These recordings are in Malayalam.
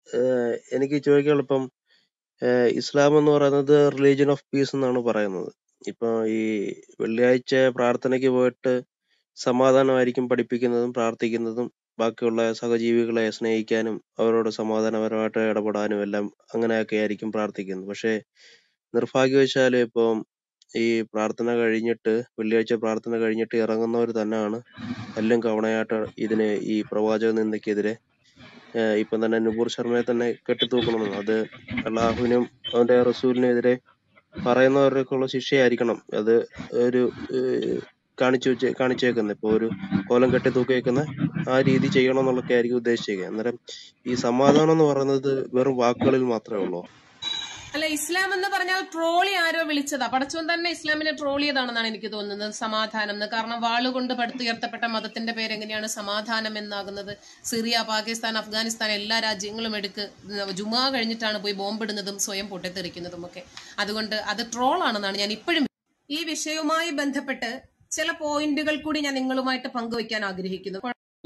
എനിക്ക് ചോദിക്കാനുള്ളത് ഇപ്പം ഇസ്ലാം എന്ന് പറയുന്നത് റിലീജിയൻ ഓഫ് പീസ് എന്നാണ് പറയുന്നത്. ഇപ്പൊ ഈ വെള്ളിയാഴ്ച പ്രാർത്ഥനയ്ക്ക് പോയിട്ട് സമാധാനമായിരിക്കും പഠിപ്പിക്കുന്നതും പ്രാർത്ഥിക്കുന്നതും ബാക്കിയുള്ള സഹജീവികളെ സ്നേഹിക്കാനും അവരോട് സമാധാനപരമായിട്ട് ഇടപെടാനും എല്ലാം അങ്ങനെയൊക്കെ ആയിരിക്കും പ്രാർത്ഥിക്കുന്നത്. പക്ഷേ നിർഭാഗ്യവശാല് ഇപ്പം ഈ പ്രാർത്ഥന കഴിഞ്ഞിട്ട് വെള്ളിയാഴ്ച പ്രാർത്ഥന കഴിഞ്ഞിട്ട് ഇറങ്ങുന്നവർ തന്നെയാണ് എല്ലാം കവണയായിട്ട് ഇതിന് ഈ പ്രവാചക നിന്ദയ്ക്കെതിരെ ഇപ്പം തന്നെ നുപൂർ ശർമ്മയെ തന്നെ കെട്ടിത്തൂക്കണമെന്ന്. അത് അള്ളാഹുവിനും അവന്റെ റസൂലിനെതിരെ പറയുന്നവർക്കുള്ള ശിക്ഷയായിരിക്കണം അത് ഒരു കാണിച്ചേക്കുന്നത്. ഇപ്പൊ ഒരു കോലം കെട്ടി തൂക്കിയേക്കുന്ന ആ രീതി ചെയ്യണം എന്നുള്ളതൊക്കെ ആയിരിക്കും ഉദ്ദേശിച്ചേക്കുക. അന്നേരം ഈ സമാധാനം എന്ന് പറയുന്നത് വെറും വാക്കുകളിൽ മാത്രമേ ഉള്ളൂ. അല്ല, ഇസ്ലാം എന്ന് പറഞ്ഞാൽ ട്രോളി ആരോ വിളിച്ചതാ. പടച്ചോൻ തന്നെ ഇസ്ലാമിനെ ട്രോൾ ചെയ്താണെന്നാണ് എനിക്ക് തോന്നുന്നത് സമാധാനം എന്ന്. കാരണം വാളുകൊണ്ട് പടുത്തുയർത്തപ്പെട്ട മതത്തിന്റെ പേരെങ്ങനെയാണ് സമാധാനം എന്നാകുന്നത്? സിറിയ, പാകിസ്ഥാൻ, അഫ്ഗാനിസ്ഥാൻ എല്ലാ രാജ്യങ്ങളും ജുമാ കഴിഞ്ഞിട്ടാണ് പോയി ബോംബിടുന്നതും സ്വയം പൊട്ടിത്തെറിക്കുന്നതും ഒക്കെ. അതുകൊണ്ട് അത് ട്രോൾ ആണെന്നാണ് ഞാൻ ഇപ്പോഴും. ഈ വിഷയവുമായി ബന്ധപ്പെട്ട് ചില പോയിന്റുകൾ കൂടി ഞാൻ നിങ്ങളുമായിട്ട് പങ്കുവയ്ക്കാൻ ആഗ്രഹിക്കുന്നു.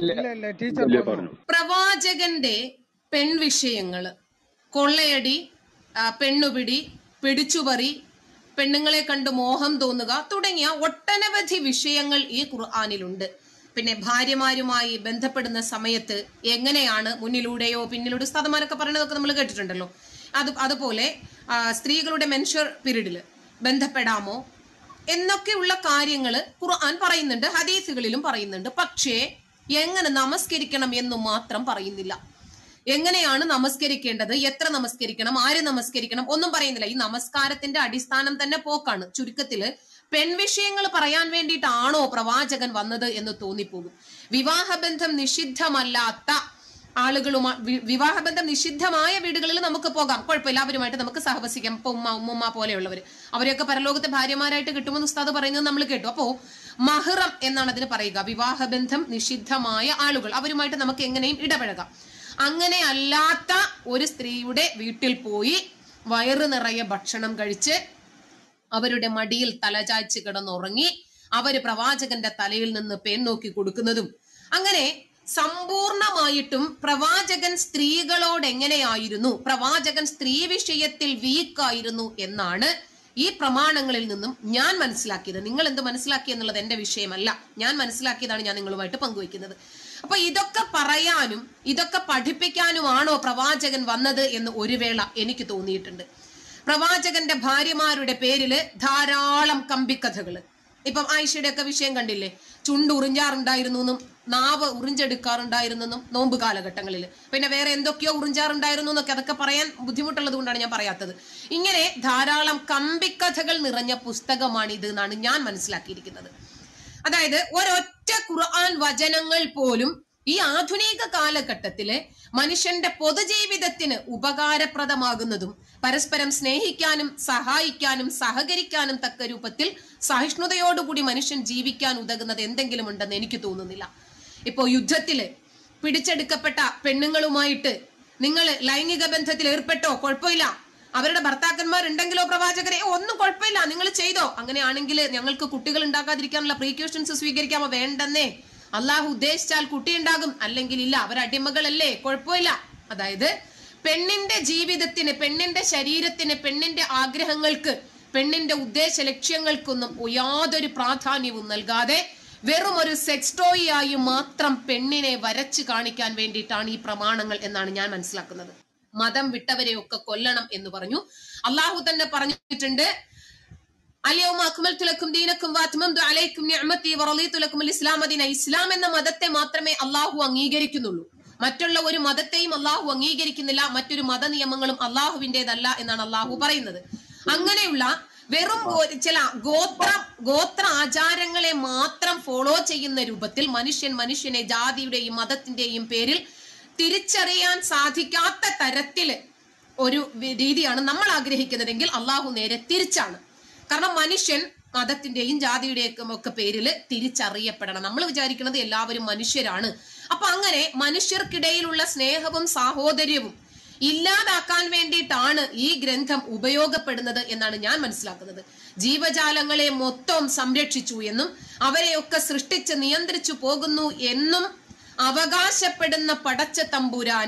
പ്രവാചകന്റെ പെൺവിഷയങ്ങള്, കൊള്ളയടി, പെണ്ണുപിടി, പിടിച്ചുപറി, പെണ്ണുങ്ങളെ കണ്ട് മോഹം തോന്നുക തുടങ്ങിയ ഒട്ടനവധി വിഷയങ്ങൾ ഈ ഖുർആനിലുണ്ട്. പിന്നെ ഭാര്യമാരുമായി ബന്ധപ്പെടുന്ന സമയത്ത് എങ്ങനെയാണ് മുന്നിലൂടെയോ പിന്നിലൂടെ ഉസ്താദമാരൊക്കെ പറയുന്നതൊക്കെ നമ്മൾ കേട്ടിട്ടുണ്ടല്ലോ. അതുപോലെ സ്ത്രീകളുടെ മെൻഷർ പീരീഡില് ബന്ധപ്പെടാമോ എന്നൊക്കെയുള്ള കാര്യങ്ങൾ ഖുർആൻ പറയുന്നുണ്ട്, ഹദീസുകളിലും പറയുന്നുണ്ട്. പക്ഷേ എങ്ങനെ നമസ്കരിക്കണം എന്ന് മാത്രം പറയുന്നില്ല. എങ്ങനെയാണ് നമസ്കരിക്കേണ്ടത്, എത്ര നമസ്കരിക്കണം, ആര് നമസ്കരിക്കണം ഒന്നും പറയുന്നില്ല. ഈ നമസ്കാരത്തിന്റെ അടിസ്ഥാനം തന്നെ പോക്കാണ്. ചുരുക്കത്തില് പെൺവിഷയങ്ങൾ പറയാൻ വേണ്ടിയിട്ടാണോ പ്രവാചകൻ വന്നത് എന്ന് തോന്നിപ്പോകും. വിവാഹബന്ധം നിഷിദ്ധമല്ലാത്ത വിവാഹബന്ധം നിഷിദ്ധമായ വീടുകളിൽ നമുക്ക് പോകാം, കുഴപ്പമില്ല, അവരുമായിട്ട് നമുക്ക് സഹവസിക്കാം. ഇപ്പൊ ഉമ്മ പോലെയുള്ളവര്, അവരെയൊക്കെ പരലോകത്തെ ഭാര്യമാരായിട്ട് കിട്ടുമെന്ന് ഉസ്താദ് പറയുന്നത് നമ്മൾ കേട്ടു. അപ്പോ മഹ്റം എന്നാണ് അതിന് പറയുക. വിവാഹബന്ധം നിഷിദ്ധമായ ആളുകൾ, അവരുമായിട്ട് നമുക്ക് എങ്ങനെയും ഇടപഴകാം. അങ്ങനെ അല്ലാത്ത ഒരു സ്ത്രീയുടെ വീട്ടിൽ പോയി വയറ് നിറയെ ഭക്ഷണം കഴിച്ച് അവരുടെ മടിയിൽ തലചായ്ച്ച് കിടന്നുറങ്ങി അവര് പ്രവാചകന്റെ തലയിൽ നിന്ന് പേൻ നോക്കി കൊടുക്കുന്നതും, അങ്ങനെ സമ്പൂർണമായിട്ടും പ്രവാചകൻ സ്ത്രീകളോട് എങ്ങനെയായിരുന്നു, പ്രവാചകൻ സ്ത്രീ വിഷയത്തിൽ വീക്കായിരുന്നു എന്നാണ് ഈ പ്രമാണങ്ങളിൽ നിന്നും ഞാൻ മനസ്സിലാക്കിയത്. നിങ്ങൾ എന്ത് മനസ്സിലാക്കി എന്നുള്ളത് എന്റെ വിഷയമല്ല, ഞാൻ മനസ്സിലാക്കിയതാണ് ഞാൻ നിങ്ങളുമായിട്ട് പങ്കുവയ്ക്കുന്നത്. അപ്പൊ ഇതൊക്കെ പറയാനും ഇതൊക്കെ പഠിപ്പിക്കാനുമാണോ പ്രവാചകൻ വന്നത് എന്ന് ഒരു വേള എനിക്ക് തോന്നിയിട്ടുണ്ട്. പ്രവാചകന്റെ ഭാര്യമാരുടെ പേരില് ധാരാളം കമ്പിക്കഥകള്. ഇപ്പം ആയിഷയുടെ ഒക്കെ വിഷയം കണ്ടില്ലേ, ചുണ്ട് ഉറിഞ്ചാറുണ്ടായിരുന്നു എന്നും നാവ് ഉറിഞ്ചെടുക്കാറുണ്ടായിരുന്നു എന്നും നോമ്പ് കാലഘട്ടങ്ങളിൽ. പിന്നെ വേറെ എന്തൊക്കെയോ ഉറിഞ്ചാറുണ്ടായിരുന്നു എന്നൊക്കെ, അതൊക്കെ പറയാൻ ബുദ്ധിമുട്ടുള്ളത് കൊണ്ടാണ് ഞാൻ പറയാത്തത്. ഇങ്ങനെ ധാരാളം കമ്പിക്കഥകൾ നിറഞ്ഞ പുസ്തകമാണിത് എന്നാണ് ഞാൻ മനസ്സിലാക്കിയിരിക്കുന്നത്. അതായത് ഒരൊറ്റ ഖുർആൻ വചനങ്ങൾ പോലും ഈ ആധുനിക കാലഘട്ടത്തില് മനുഷ്യന്റെ പൊതുജീവിതത്തിന് ഉപകാരപ്രദമാകുന്നതും പരസ്പരം സ്നേഹിക്കാനും സഹായിക്കാനും സഹകരിക്കാനും തക്ക രൂപത്തിൽ സഹിഷ്ണുതയോടുകൂടി മനുഷ്യൻ ജീവിക്കാൻ ഉതകുന്നത് എന്തെങ്കിലും ഉണ്ടെന്ന് എനിക്ക് തോന്നുന്നില്ല. ഇപ്പോ യുദ്ധത്തില് പിടിച്ചെടുക്കപ്പെട്ട പെണ്ണുങ്ങളുമായിട്ട് നിങ്ങൾ ലൈംഗിക ബന്ധത്തിൽ ഏർപ്പെട്ടോ, കുഴപ്പമില്ല, അവരുടെ ഭർത്താക്കന്മാരുണ്ടെങ്കിലോ പ്രവാചകരെ ഒന്നും കുഴപ്പമില്ല, നിങ്ങൾ ചെയ്തോ, അങ്ങനെയാണെങ്കിൽ ഞങ്ങൾക്ക് കുട്ടികൾ ഉണ്ടാകാതിരിക്കാനുള്ള പ്രീക്യൂഷൻസ് സ്വീകരിക്കാമോ? വേണ്ടെന്നേ, അള്ളാഹു ഉദ്ദേശിച്ചാൽ കുട്ടി ഉണ്ടാകും, അല്ലെങ്കിൽ ഇല്ല, അവരടിമകളല്ലേ, കുഴപ്പമില്ല. അതായത് പെണ്ണിന്റെ ജീവിതത്തിന്, പെണ്ണിന്റെ ശരീരത്തിന്, പെണ്ണിന്റെ ആഗ്രഹങ്ങൾക്ക്, പെണ്ണിന്റെ ഉദ്ദേശ ലക്ഷ്യങ്ങൾക്കൊന്നും യാതൊരു പ്രാധാന്യവും നൽകാതെ വെറും ഒരു സെക്സ് ടോയ് ആയി മാത്രം പെണ്ണിനെ വരച്ചു കാണിക്കാൻ വേണ്ടിയിട്ടാണ് ഈ പ്രമാണങ്ങൾ എന്നാണ് ഞാൻ മനസ്സിലാക്കുന്നത്. മതം വിട്ടവരെയൊക്കെ കൊല്ലണം എന്ന് പറഞ്ഞു. അള്ളാഹു തന്നെ പറഞ്ഞിട്ടുണ്ട്, ഇസ്ലാം എന്ന മതത്തെ മാത്രമേ അള്ളാഹു അംഗീകരിക്കുന്നുള്ളൂ, മറ്റുള്ള ഒരു മതത്തെയും അള്ളാഹു അംഗീകരിക്കുന്നില്ല, മറ്റൊരു മത നിയമങ്ങളും അള്ളാഹുവിന്റേതല്ല എന്നാണ് അള്ളാഹു പറയുന്നത്. അങ്ങനെയുള്ള വെറും ചില ഗോത്ര ആചാരങ്ങളെ മാത്രം ഫോളോ ചെയ്യുന്ന രൂപത്തിൽ മനുഷ്യനെ ജാതിയുടെയും മതത്തിന്റെയും പേരിൽ തിരിച്ചറിയാൻ സാധിക്കാത്ത തരത്തില് ഒരു രീതിയാണ് നമ്മൾ ആഗ്രഹിക്കുന്നതെങ്കിൽ അള്ളാഹു നേരെ തിരിച്ചാണ്. കാരണം മനുഷ്യൻ മതത്തിന്റെയും ജാതിയുടെയും ഒക്കെ പേരില് തിരിച്ചറിയപ്പെടണം. നമ്മൾ വിചാരിക്കുന്നത് എല്ലാവരും മനുഷ്യരാണ്. അപ്പൊ അങ്ങനെ മനുഷ്യർക്കിടയിലുള്ള സ്നേഹവും സാഹോദര്യവും ഇല്ലാതാക്കാൻ വേണ്ടിയിട്ടാണ് ഈ ഗ്രന്ഥം ഉപയോഗപ്പെടുന്നത് എന്നാണ് ഞാൻ മനസ്സിലാക്കുന്നത്. ജീവജാലങ്ങളെ മൊത്തം സംരക്ഷിച്ചു എന്നും അവരെയൊക്കെ സൃഷ്ടിച്ച് നിയന്ത്രിച്ചു പോകുന്നു എന്നും അവകാശപ്പെടുന്ന പടച്ച തമ്പുരാന്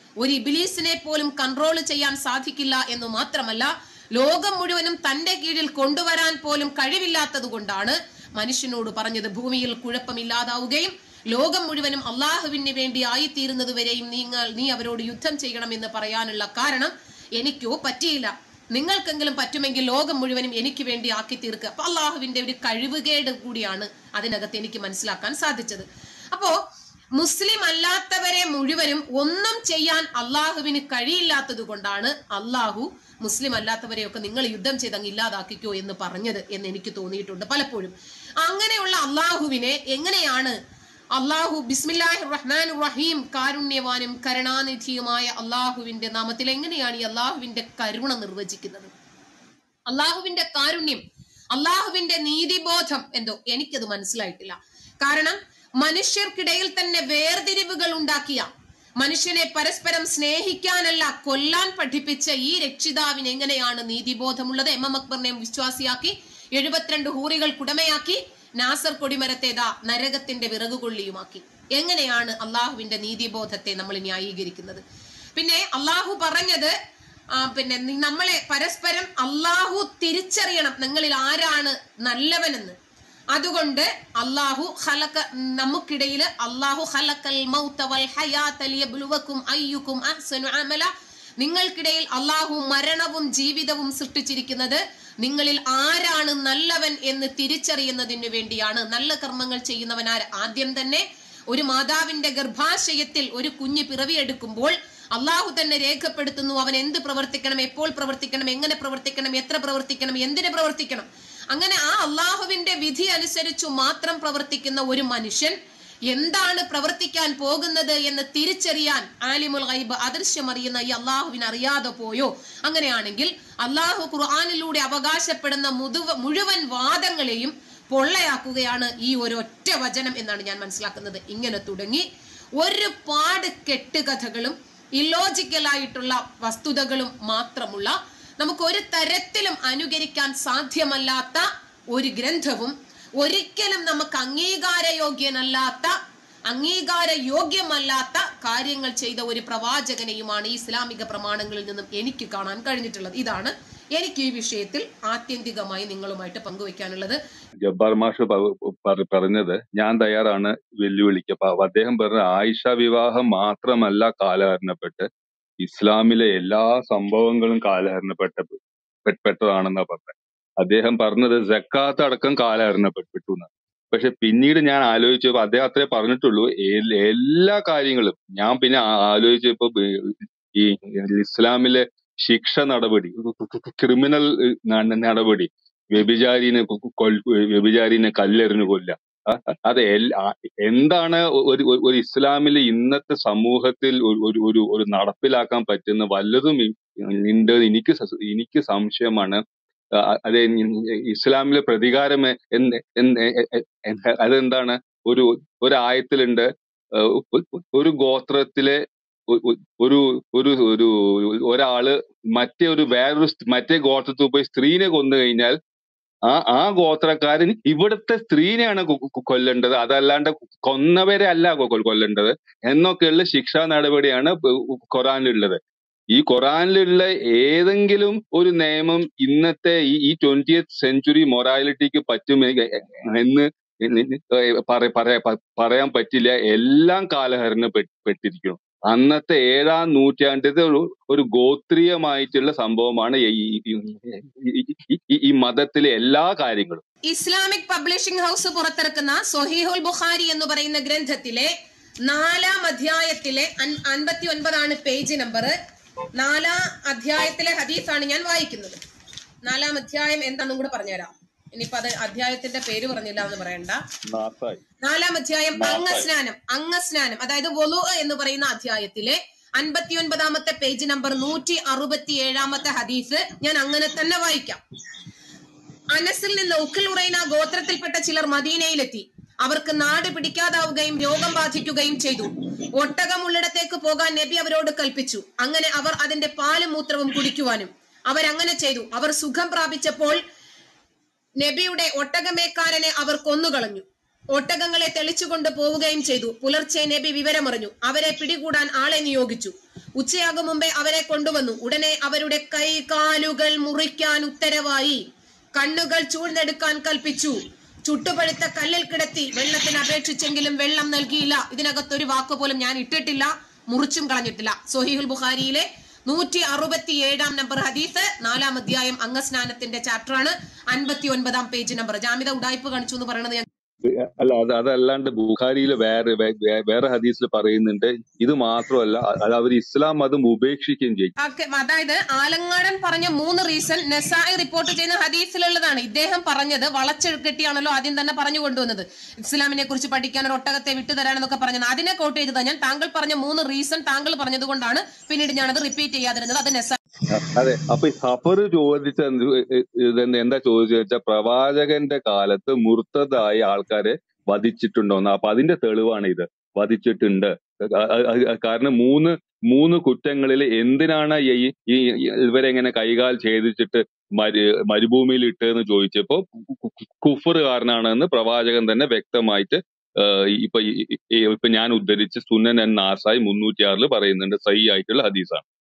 ഒരു ഇബ്ലീസിനെ പോലും കൺട്രോൾ ചെയ്യാൻ സാധിക്കില്ല എന്ന് മാത്രമല്ല, ലോകം മുഴുവനും തന്റെ കീഴിൽ കൊണ്ടുവരാൻ പോലും കഴിവില്ലാത്തത് കൊണ്ടാണ് മനുഷ്യനോട് പറഞ്ഞത് ഭൂമിയിൽ കുഴപ്പമില്ലാതാവുകയും ലോകം മുഴുവനും അള്ളാഹുവിന് വേണ്ടി ആയിത്തീരുന്നത് വരെയും നീ അവരോട് യുദ്ധം ചെയ്യണമെന്ന് പറയാനുള്ള കാരണം, എനിക്കോ പറ്റിയില്ല, നിങ്ങൾക്കെങ്കിലും പറ്റുമെങ്കിൽ ലോകം മുഴുവനും എനിക്ക് വേണ്ടി ആക്കി തീർക്കുക. അപ്പൊ അള്ളാഹുവിന്റെ ഒരു കഴിവുകേട് കൂടിയാണ് അതിനകത്ത് എനിക്ക് മനസ്സിലാക്കാൻ സാധിച്ചത്. അപ്പോ മുസ്ലിം അല്ലാത്തവരെ മുഴുവനും ഒന്നും ചെയ്യാൻ അള്ളാഹുവിന് കഴിയില്ലാത്തത് കൊണ്ടാണ് അള്ളാഹു മുസ്ലിം അല്ലാത്തവരെയൊക്കെ നിങ്ങൾ യുദ്ധം ചെയ്ത് അങ്ങ് ഇല്ലാതാക്കിക്കോ എന്ന് പറഞ്ഞത് എന്ന് എനിക്ക് തോന്നിയിട്ടുണ്ട് പലപ്പോഴും. അങ്ങനെയുള്ള അള്ളാഹുവിനെ എങ്ങനെയാണ് അള്ളാഹു ബിസ്മില്ലാഹിർ റഹ്മാനിർ റഹീം കാരുണ്യവാനും കരുണാനിധിയുമായ അള്ളാഹുവിന്റെ നാമത്തിൽ എങ്ങനെയാണ് ഈ അള്ളാഹുവിന്റെ കരുണ നിർവചിക്കുന്നത്? അള്ളാഹുവിന്റെ കാരുണ്യം, അള്ളാഹുവിന്റെ നീതിബോധം എന്തോ എനിക്കത് മനസ്സിലായിട്ടില്ല. കാരണം മനുഷ്യർക്കിടയിൽ തന്നെ വേർതിരിവുകൾ ഉണ്ടാക്കിയ, മനുഷ്യനെ പരസ്പരം സ്നേഹിക്കാനല്ല കൊല്ലാൻ പഠിപ്പിച്ച ഈ രക്ഷിതാവിന് എങ്ങനെയാണ് നീതിബോധമുള്ളത്? എം എം അക്ബറിനെ വിശ്വാസിയാക്കി, 72 ഹൂറികൾ കുടമയാക്കി, നാസർ കൊടിമരത്തേതാ നരകത്തിന്റെ വിറകുകൊള്ളിയുമാക്കി. എങ്ങനെയാണ് അള്ളാഹുവിന്റെ നീതിബോധത്തെ നമ്മൾ ന്യായീകരിക്കുന്നത്? പിന്നെ അള്ളാഹു പറഞ്ഞത് പിന്നെ നമ്മളെ പരസ്പരം അള്ളാഹു തിരിച്ചറിയണം നിങ്ങളിൽ ആരാണ് നല്ലവനെന്ന്. അതുകൊണ്ട് അള്ളാഹു നമുക്കിടയിൽ അള്ളാഹു ഖലഖൽ മൗത വൽ ഹയാത ലിയബ്ലുവകും അയ്യുകും അഹ്സനു അമല, നിങ്ങൾക്കിടയിൽ അള്ളാഹു മരണവും ജീവിതവും സൃഷ്ടിച്ചിരിക്കുന്നത് നിങ്ങളിൽ ആരാണ് നല്ലവൻ എന്ന് തിരിച്ചറിയുന്നതിന് വേണ്ടിയാണ്. നല്ല കർമ്മങ്ങൾ ചെയ്യുന്നവൻ ആര്? ആദ്യം തന്നെ ഒരു മാതാവിന്റെ ഗർഭാശയത്തിൽ ഒരു കുഞ്ഞ് പിറവിയെടുക്കുമ്പോൾ അള്ളാഹു തന്നെ രേഖപ്പെടുത്തുന്നു അവൻ എന്ത് പ്രവർത്തിക്കണം, എപ്പോൾ പ്രവർത്തിക്കണം, എങ്ങനെ പ്രവർത്തിക്കണം, എത്ര പ്രവർത്തിക്കണം, എന്തിനു പ്രവർത്തിക്കണം. അങ്ങനെ ആ അള്ളാഹുവിന്റെ വിധി അനുസരിച്ചു മാത്രം പ്രവർത്തിക്കുന്ന ഒരു മനുഷ്യൻ എന്താണ് പ്രവർത്തിക്കാൻ പോകുന്നത് എന്ന് തിരിച്ചറിയാൻ ആലിമുൽ ഗൈബ്, അദൃശ്യമറിയുന്ന ഈ അള്ളാഹുവിന് അറിയാതെ പോയോ? അങ്ങനെയാണെങ്കിൽ അള്ളാഹു ഖുർആനിലൂടെ അവകാശപ്പെടുന്ന മുഴുവൻ വാദങ്ങളെയും പൊള്ളയാക്കുകയാണ് ഈ ഒരൊറ്റ വചനം എന്നാണ് ഞാൻ മനസ്സിലാക്കുന്നത്. ഇങ്ങനെ തുടങ്ങി ഒരുപാട് കെട്ടുകഥകളും ഇല്ലോജിക്കലായിട്ടുള്ള വസ്തുതകളും മാത്രമുള്ള, നമുക്ക് ഒരു തരത്തിലും അനുകരിക്കാൻ സാധ്യമല്ലാത്ത ഒരു ഗ്രന്ഥവും ഒരിക്കലും നമുക്ക് അംഗീകാരയോഗ്യമല്ലാത്ത കാര്യങ്ങൾ ചെയ്ത ഒരു പ്രവാചകനെയുമാണ് ഈ ഇസ്ലാമിക പ്രമാണങ്ങളിൽ നിന്നും എനിക്ക് കാണാൻ കഴിഞ്ഞിട്ടുള്ളത്. ഇതാണ് എനിക്ക് ഈ വിഷയത്തിൽ ആത്യന്തികമായി നിങ്ങളുമായിട്ട് പങ്കുവെക്കാനുള്ളത്. ജബ്ബാർ മാഷ് പറഞ്ഞത് ഞാൻ തയ്യാറാണ് വെല്ലുവിളിക്ക്. അപ്പൊ അദ്ദേഹം പറഞ്ഞ ആയിഷ വിവാഹം മാത്രമല്ല കാലഹരണപ്പെട്ട് ഇസ്ലാമിലെ എല്ലാ സംഭവങ്ങളും കാലഹരണപ്പെട്ടതാണെന്നാ പറഞ്ഞത്. അദ്ദേഹം പറഞ്ഞത് സക്കാത്ത് അടക്കം കാലഹരണപ്പെട്ടു എന്നാണ്. പക്ഷെ പിന്നീട് ഞാൻ ആലോചിച്ചപ്പോ അദ്ദേഹം അത്രേ പറഞ്ഞിട്ടുള്ളൂ, എല്ലാ കാര്യങ്ങളും. ഞാൻ പിന്നെ ആലോചിച്ചപ്പോ ഈ ഇസ്ലാമിലെ ശിക്ഷ നടപടി, ക്രിമിനൽ നടപടി, വ്യഭിചാരിനെ കല്ലെറിഞ്ഞു കൊല്ല, അത് എന്താണ് ഒരു ഇസ്ലാമിൽ ഇന്നത്തെ സമൂഹത്തിൽ ഒരു നടപ്പിലാക്കാൻ പറ്റുന്ന വല്ലതും എനിക്ക് സംശയമാണ്. അതെ, ഇസ്ലാമിലെ പ്രതികാരം അതെന്താണ്? ഒരു ആയത്തിലുണ്ട്, ഒരു ഗോത്രത്തിലെ ഒരാള് മറ്റേ ഗോത്രത്തിൽ പോയി സ്ത്രീനെ കൊന്നു കഴിഞ്ഞാൽ ആ ഗോത്രക്കാരൻ ഇവിടുത്തെ സ്ത്രീനെയാണ് കൊല്ലേണ്ടത്, അതല്ലാണ്ട് കൊന്നവരെ അല്ല കൊല്ലേണ്ടത് എന്നൊക്കെയുള്ള ശിക്ഷാ നടപടിയാണ് ഖുറാനിലുള്ളത്. ഈ ഖുറാനിലുള്ള ഏതെങ്കിലും ഒരു നിയമം ഇന്നത്തെ ഈ 20th സെഞ്ചുറി മൊറാലിറ്റിക്ക് പറ്റുമെന്ന് പറയാൻ പറ്റില്ല. എല്ലാം കാലഹരണപ്പെട്ടിരിക്കുന്നു. അന്നത്തെ 7ാം നൂറ്റാണ്ടിലെ ഒരു ഗോത്രീയമായിട്ടുള്ള സംഭവമാണ് ഈ മതത്തിലെ എല്ലാ കാര്യങ്ങളും. ഇസ്ലാമിക് പബ്ലിഷിംഗ് ഹൗസ് പുറത്തിറക്കുന്ന സ്വഹീഹുൽ ബുഖാരി എന്ന് പറയുന്ന ഗ്രന്ഥത്തിലെ 4ാം അധ്യായത്തിലെ 59 പേജ് നമ്പർ. 4ാം അധ്യായത്തിലെ ഹദീസാണ് ഞാൻ വായിക്കുന്നത്. 4ാം അധ്യായം എന്താണെന്നും കൂടെ പറഞ്ഞുതരാം. ഇനിയിപ്പോ അത് അധ്യായത്തിന്റെ പേര് പറഞ്ഞില്ല എന്ന് പറയണ്ട. 4ാം അധ്യായം അംഗസ്നാനം, അതായത് വൊളു എന്ന് പറയുന്ന അധ്യായത്തിലെ 59 പേജ് നമ്പർ 167 ഹദീസ് ഞാൻ അങ്ങനെ തന്നെ വായിക്കാം. അനസിൽ നിന്ന് ഉക്കിൽ ഉറൈന ഗോത്രത്തിൽപ്പെട്ട ചിലർ മദീനയിലെത്തി. അവർക്ക് നാട് പിടിക്കാതാവുകയും രോഗം ബാധിക്കുകയും ചെയ്തു. ഒട്ടകമുള്ളിടത്തേക്ക് പോകാൻ നബി അവരോട് കൽപ്പിച്ചു. അങ്ങനെ അവർ അതിന്റെ പാലും മൂത്രവും കുടിക്കുവാനും അവരങ്ങനെ ചെയ്തു. അവർ സുഖം പ്രാപിച്ചപ്പോൾ നബിയുടെ ഒട്ടകമേക്കാരനെ അവർ കൊന്നുകളഞ്ഞു. ഒട്ടകങ്ങളെ തെളിച്ചുകൊണ്ട് പോവുകയും ചെയ്തു. പുലർച്ചെ നബി വിവരമറിഞ്ഞു. അവരെ പിടികൂടാൻ ആളെ നിയോഗിച്ചു. ഉച്ചയാകും മുമ്പേ അവരെ കൊണ്ടുവന്നു. ഉടനെ അവരുടെ കൈ കാലുകൾ മുറിക്കാൻ ഉത്തരവായി. കണ്ണുകൾ ചൂഴ്ന്നെടുക്കാൻ കൽപ്പിച്ചു. ചുട്ടുപഴുത്ത കല്ലിൽ കിടത്തി വെള്ളത്തിന് അപേക്ഷിച്ചെങ്കിലും വെള്ളം നൽകിയില്ല. ഇതിനകത്തൊരു വാക്കുപോലും ഞാൻ ഇട്ടിട്ടില്ല, മുറിച്ചും കളഞ്ഞിട്ടില്ല. സ്വഹീഹുൽ ബുഖാരിയിലെ 167 നമ്പർ ഹദീസ്, 4-ാം അധ്യായം അംഗസ്നാനത്തിന്റെ ചാപ്റ്ററാണ്, 59-ാം പേജ് നമ്പർ. ജാമിദ ഉഡായിപ്പ് കാണിച്ചു എന്ന് പറയുന്നത് ഞാൻ അല്ല, അതല്ലാണ്ട് ബുഖാരിയിൽ വേറെ ഹദീസിൽ പറയുന്നുണ്ട്. ഇത് മാത്രമല്ല, അത് അവർ ഇസ്ലാം മതം ഉപേക്ഷിക്കുകയും ചെയ്യും. അതായത് ആലങ്ങാടൻ പറഞ്ഞ 3 റീസൺ നസായി റിപ്പോർട്ട് ചെയ്യുന്ന ഹദീസിലുള്ളതാണ്. ഇദ്ദേഹം പറഞ്ഞത് വളച്ചെട്ടിയാണല്ലോ ആദ്യം തന്നെ പറഞ്ഞു കൊണ്ടുവന്നത്. ഇസ്ലാമിനെ കുറിച്ച് പഠിക്കാൻ ഒരു ഒട്ടകത്തെ വിട്ടുതരാനെന്നൊക്കെ പറഞ്ഞത് അതിനെ കോട്ട് ചെയ്തതാണ് ഞാൻ. താങ്കൾ പറഞ്ഞ 3 റീസൺ താങ്കൾ പറഞ്ഞത് കൊണ്ടാണ് പിന്നീട് ഞാനത് റിപ്പീറ്റ് ചെയ്യാതിരുന്നത്. അത് നസായി. അതെ. അപ്പൊ സഫർ ചോദിച്ച എന്താ ചോദിച്ചു വെച്ചാൽ, പ്രവാചകന്റെ കാലത്ത് മുർത്തതായ ആൾക്കാരെ വധിച്ചിട്ടുണ്ടോന്ന്. അപ്പൊ അതിന്റെ തെളിവാണ് ഇത്. വധിച്ചിട്ടുണ്ട്. കാരണം മൂന്ന് കുറ്റങ്ങളിൽ എന്തിനാണ് ഇവരെങ്ങനെ കൈകാൽ ഛേദിച്ചിട്ട് മരുഭൂമിയിൽ ഇട്ടെന്ന് ചോദിച്ചപ്പോ കുഫർ കാരനാണെന്ന് പ്രവാചകൻ തന്നെ വ്യക്തമായിട്ട് ഇപ്പൊ ഞാൻ ഉദ്ധരിച്ച് സുനൻ നാസായി 306 പറയുന്നുണ്ട്. സഹീഹ് ആയിട്ടുള്ള ഹദീസാണ്.